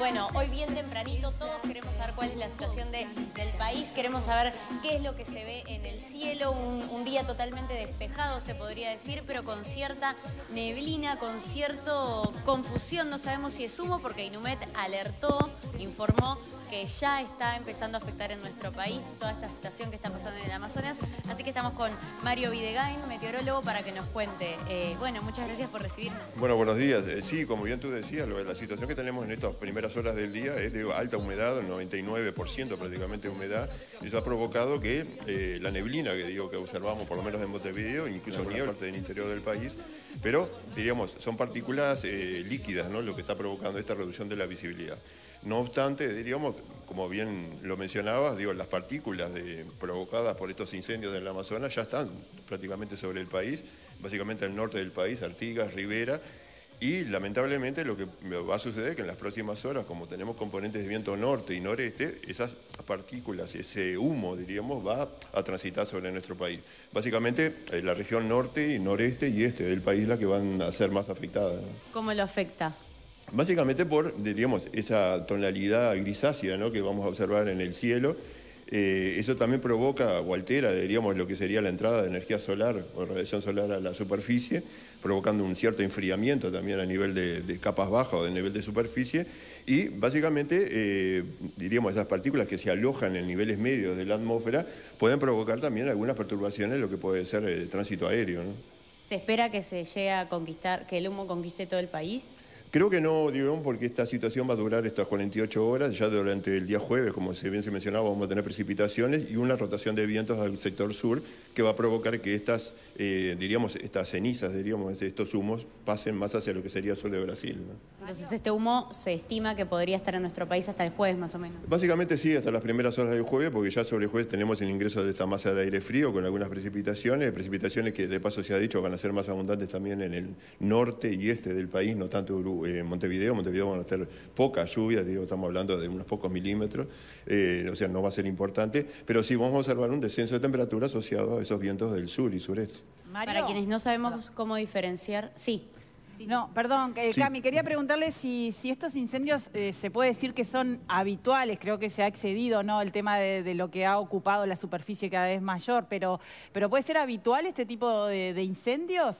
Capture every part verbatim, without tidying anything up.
Bueno, hoy bien tempranito todos queremos saber cuál es la situación de, del país, queremos saber qué es lo que se ve en el cielo, un, un día totalmente despejado se podría decir, pero con cierta neblina, con cierta confusión, no sabemos si es humo porque Inumet alertó, informó que ya está empezando a afectar en nuestro país toda esta situación que está pasando en el Amazonas, así que estamos con Mario Videgain, meteorólogo, para que nos cuente. Eh, bueno, muchas gracias por recibirnos. Bueno, buenos días. Eh, sí, como bien tú decías, lo, la situación que tenemos en estas primeras horas del día es de alta humedad, noventa y nueve por ciento prácticamente de humedad, y eso ha provocado que eh, la neblina que digo que observamos, por lo menos en Montevideo, incluso en buena parte del interior del país, pero diríamos, son partículas eh, líquidas, ¿no?, lo que está provocando esta reducción de la visibilidad. No obstante, diríamos, como bien lo mencionabas, digo, las partículas de, provocadas por estos incendios del Amazonas ya están prácticamente sobre el país, básicamente al norte del país, Artigas, Rivera, y lamentablemente lo que va a suceder es que en las próximas horas, como tenemos componentes de viento norte y noreste, esas partículas, ese humo, diríamos, va a transitar sobre nuestro país. Básicamente, eh, la región norte, noreste y este del país la que van a ser más afectadas. ¿Cómo lo afecta? Básicamente por, diríamos, esa tonalidad grisácea, ¿no?, que vamos a observar en el cielo. Eh, eso también provoca o altera, diríamos, lo que sería la entrada de energía solar o radiación solar a la superficie, provocando un cierto enfriamiento también a nivel de, de capas bajas o de nivel de superficie. Y básicamente, eh, diríamos, esas partículas que se alojan en niveles medios de la atmósfera pueden provocar también algunas perturbaciones en lo que puede ser el tránsito aéreo, ¿no? ¿Se espera que se llegue a conquistar, que el humo conquiste todo el país? Creo que no, digamos, porque esta situación va a durar estas cuarenta y ocho horas. Ya durante el día jueves, como bien se mencionaba, vamos a tener precipitaciones y una rotación de vientos al sector sur que va a provocar que estas, eh, diríamos, estas cenizas, diríamos, estos humos, pasen más hacia lo que sería el sur de Brasil, ¿no? Entonces este humo se estima que podría estar en nuestro país hasta el jueves, más o menos. Básicamente sí, hasta las primeras horas del jueves, porque ya sobre el jueves tenemos el ingreso de esta masa de aire frío con algunas precipitaciones, precipitaciones que de paso se ha dicho van a ser más abundantes también en el norte y este del país, no tanto Uruguay. En Montevideo, Montevideo van a tener pocas lluvias, digo, estamos hablando de unos pocos milímetros, eh, o sea, no va a ser importante, pero sí vamos a observar un descenso de temperatura asociado a esos vientos del sur y sureste. Mario, para quienes no sabemos cómo diferenciar, sí. sí. No, perdón, eh, sí. Cami, quería preguntarle si, si estos incendios eh, se puede decir que son habituales, creo que se ha excedido, ¿no?, el tema de, de lo que ha ocupado la superficie cada vez mayor, pero, pero ¿puede ser habitual este tipo de, de incendios?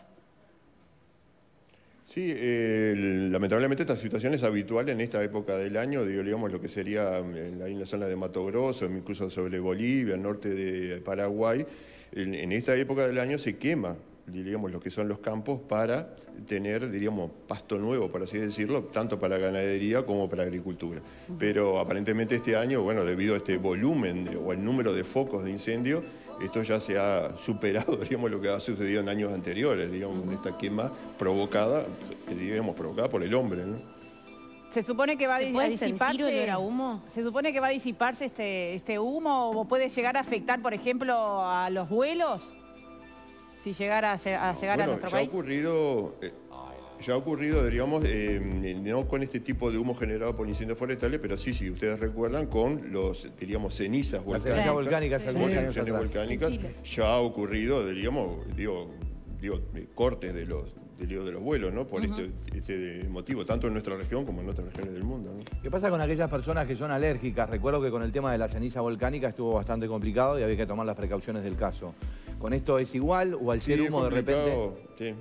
Sí, eh, lamentablemente esta situación es habitual en esta época del año, digamos lo que sería en la, en la zona de Mato Grosso, incluso sobre Bolivia, el norte de Paraguay. En, en esta época del año se quema, diríamos, lo que son los campos para tener, diríamos, pasto nuevo, por así decirlo, tanto para ganadería como para agricultura. Pero aparentemente este año, bueno, debido a este volumen de, o el número de focos de incendio, esto ya se ha superado, digamos, lo que ha sucedido en años anteriores, digamos, en esta quema provocada, digamos, provocada por el hombre, ¿no? Se supone que va a disiparse. ¿Sentir olor a humo? Se supone que va a disiparse este, este humo, o puede llegar a afectar, por ejemplo, a los vuelos, si llegara a, a llegar bueno, a nuestro ya país. Ha ocurrido, eh, ya ha ocurrido, diríamos, eh, no con este tipo de humo generado por incendios forestales, pero sí, si ustedes recuerdan, con los, diríamos, cenizas volcánicas. Las volcánicas, sí. algunos sí. erupciones volcánicas, ya ha ocurrido, diríamos, digo, digo, cortes de los, digo, de los vuelos, ¿no? Por uh-huh. este, este motivo, tanto en nuestra región como en otras regiones del mundo, ¿no? ¿Qué pasa con aquellas personas que son alérgicas? Recuerdo que con el tema de la ceniza volcánica estuvo bastante complicado y había que tomar las precauciones del caso. ¿Con esto es igual o al ser sí, humo de repente? Sí.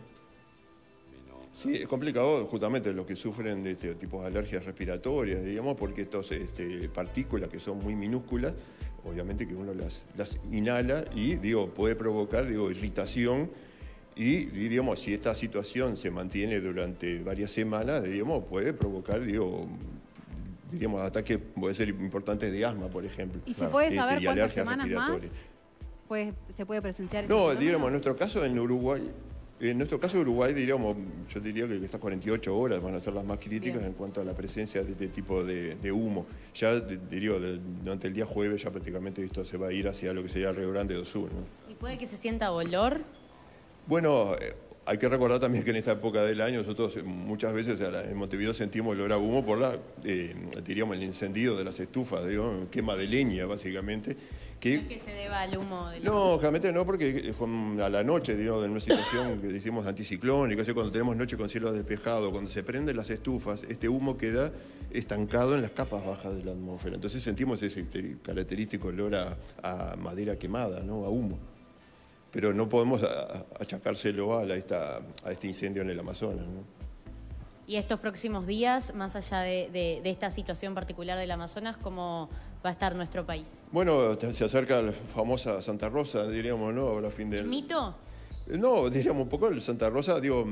Sí, es complicado justamente los que sufren de este tipo de alergias respiratorias, digamos, porque estas este, partículas que son muy minúsculas, obviamente que uno las, las inhala y, digo, puede provocar, digo, irritación y, digamos, si esta situación se mantiene durante varias semanas, digamos, puede provocar, digo, diríamos, ataques, puede ser importantes de asma, por ejemplo. ¿Y se puede saber este, cuántas semanas más pues, se puede presenciar? No, este digamos, en nuestro caso en Uruguay, en nuestro caso Uruguay, diríamos, yo diría que estas cuarenta y ocho horas van a ser las más críticas Bien. En cuanto a la presencia de este tipo de, de humo. Ya, diría, durante el día jueves ya prácticamente esto se va a ir hacia lo que sería Río Grande do Sul, ¿no? ¿Y puede que se sienta olor? Bueno, eh, hay que recordar también que en esta época del año nosotros muchas veces en Montevideo sentimos olor a humo por la, eh, diríamos, el encendido de las estufas, digo, quema de leña básicamente. Que, no es que se deba al humo del No, realmente no, porque a la noche, digamos, en una situación que decimos anticiclónica, cuando tenemos noche con cielo despejado, cuando se prenden las estufas, este humo queda estancado en las capas bajas de la atmósfera. Entonces sentimos ese característico olor a, a madera quemada, ¿no? A humo. Pero no podemos achacárselo a, la, esta, a este incendio en el Amazonas, ¿no? Y estos próximos días, más allá de, de, de esta situación particular del Amazonas, ¿cómo va a estar nuestro país? Bueno, se acerca la famosa Santa Rosa, diríamos, ¿no? Ahora fin del... ¿Mito? No, diríamos un poco, el Santa Rosa, digo,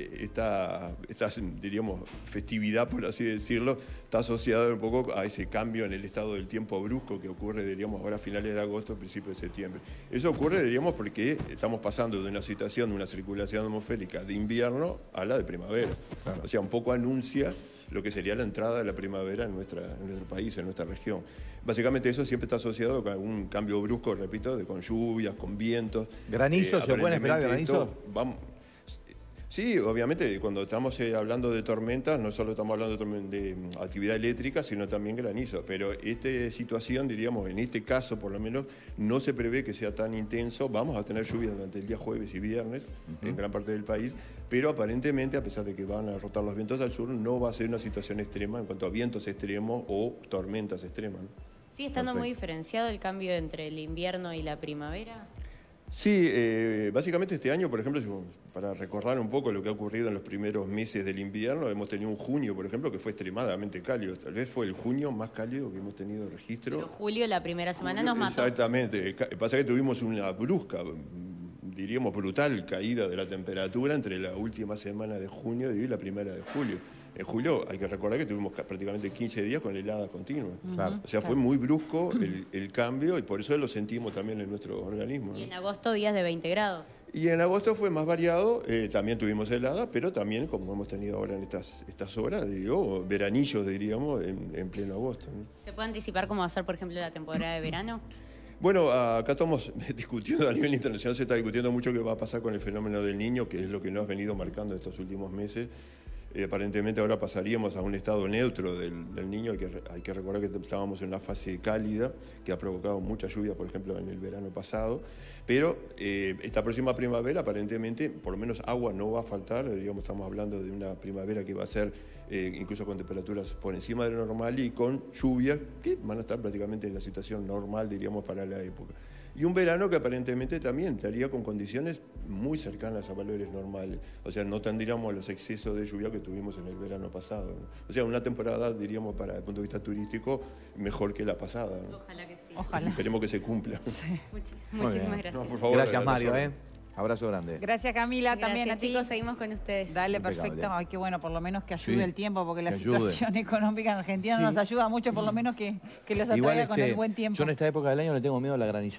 esta, esta, diríamos, festividad, por así decirlo, está asociada un poco a ese cambio en el estado del tiempo brusco que ocurre, diríamos, ahora a finales de agosto, principios de septiembre. Eso ocurre, diríamos, porque estamos pasando de una situación, de una circulación atmosférica de invierno a la de primavera. Claro. O sea, un poco anuncia lo que sería la entrada de la primavera en, nuestra, en nuestro país, en nuestra región. Básicamente eso siempre está asociado con algún cambio brusco, repito, de, con lluvias, con vientos. ¿Granizo? Eh, ¿Se puede esperar granizo? Esto, vamos, sí, obviamente, cuando estamos eh, hablando de tormentas, no solo estamos hablando de, de actividad eléctrica, sino también granizo. Pero esta situación, diríamos, en este caso por lo menos, no se prevé que sea tan intenso. Vamos a tener lluvias durante el día jueves y viernes uh-huh. en gran parte del país, pero aparentemente, a pesar de que van a rotar los vientos al sur, no va a ser una situación extrema en cuanto a vientos extremos o tormentas extremas, ¿no? ¿Sigue estando Perfecto. muy diferenciado el cambio entre el invierno y la primavera? Sí, eh, básicamente este año, por ejemplo, para recordar un poco lo que ha ocurrido en los primeros meses del invierno, hemos tenido un junio, por ejemplo, que fue extremadamente cálido. Tal vez fue el junio más cálido que hemos tenido registro. Pero julio, la primera semana, nos mató. Exactamente. Pasa que tuvimos una brusca, diríamos brutal, caída de la temperatura entre la última semana de junio y la primera de julio. En julio hay que recordar que tuvimos prácticamente quince días con heladas continuas. Claro. O sea, fue muy brusco el, el cambio y por eso lo sentimos también en nuestro organismo, ¿no? Y en agosto días de veinte grados. Y en agosto fue más variado, eh, también tuvimos heladas, pero también, como hemos tenido ahora en estas, estas horas, digo, veranillos, diríamos, en, en pleno agosto, ¿no? ¿Se puede anticipar cómo va a ser, por ejemplo, la temporada de verano? Bueno, acá estamos discutiendo, a nivel internacional se está discutiendo mucho qué va a pasar con el fenómeno del Niño, que es lo que nos ha venido marcando estos últimos meses. Eh, aparentemente ahora pasaríamos a un estado neutro del, del Niño. Hay que, hay que recordar que estábamos en una fase cálida que ha provocado mucha lluvia, por ejemplo, en el verano pasado. Pero eh, esta próxima primavera, aparentemente, por lo menos agua no va a faltar. Digamos, estamos hablando de una primavera que va a ser eh, incluso con temperaturas por encima de lo normal y con lluvias que van a estar prácticamente en la situación normal, diríamos, para la época. Y un verano que aparentemente también estaría con condiciones muy cercanas a valores normales. O sea, no tendríamos los excesos de lluvia que tuvimos en el verano pasado, ¿no? O sea, una temporada, diríamos, para el punto de vista turístico, mejor que la pasada, ¿no? Ojalá que sí. Ojalá. Esperemos que se cumpla. Sí. Much muchísimas gracias. No, por favor, gracias, Mario, ¿eh? Abrazo grande. Gracias, Camila, Gracias, también a ti. chicos, seguimos con ustedes. Dale, Impecable. perfecto. Ay, qué bueno, por lo menos que ayude Sí, el tiempo, porque la que ayude. situación económica en Argentina Sí. nos ayuda mucho, por lo menos que, que los atraiga Igual, con este, el buen tiempo. yo en esta época del año le tengo miedo a la granizada.